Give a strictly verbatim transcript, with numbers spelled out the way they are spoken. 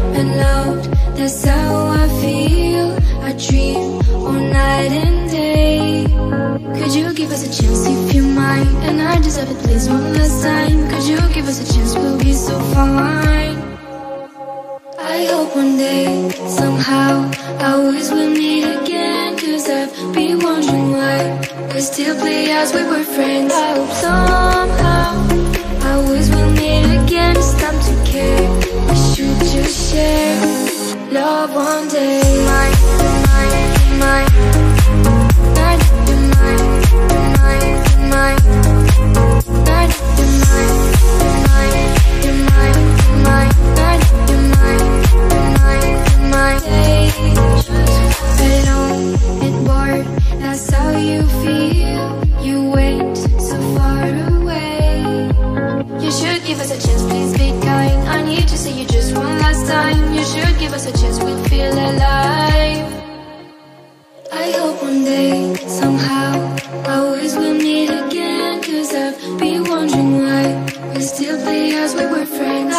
and loud. That's how I feel. I dream all night and day. Could you give us a chance if you mind? And I deserve it, please, one last time. Could you give us a chance? We'll be so fine. I hope one day, somehow, I always will meet again. Cause I've been wondering why we still play as we were friends. I hope somehow I always will meet again. It's time to care. We should just share love one day. Mine, mine, mine. Not you're mine, you're mine, you're mine. Not you're mine, you're mine, you're mine, you're mine. Not you're mine, you're mine, you're mine. Alone and bored, that's how you feel. You went so far away. You should give us a chance, please be kind. I need to see you just one last time. You should give us a chance, we'll feel alive. I hope one day, somehow, I always will meet again. Cause I've been wondering why we still play as we were friends.